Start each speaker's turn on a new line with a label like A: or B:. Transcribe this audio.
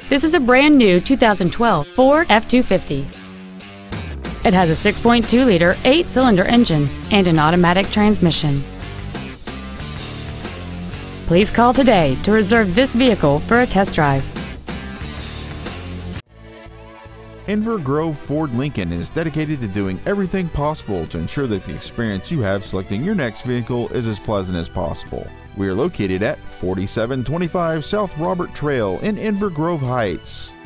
A: This is a brand new 2012 Ford F-250. It has a 6.2-liter 8-cylinder engine and an automatic transmission. Please call today to reserve this vehicle for a test drive.
B: Inver Grove Ford Lincoln is dedicated to doing everything possible to ensure that the experience you have selecting your next vehicle is as pleasant as possible. We are located at 4725 South Robert Trail in Inver Grove Heights.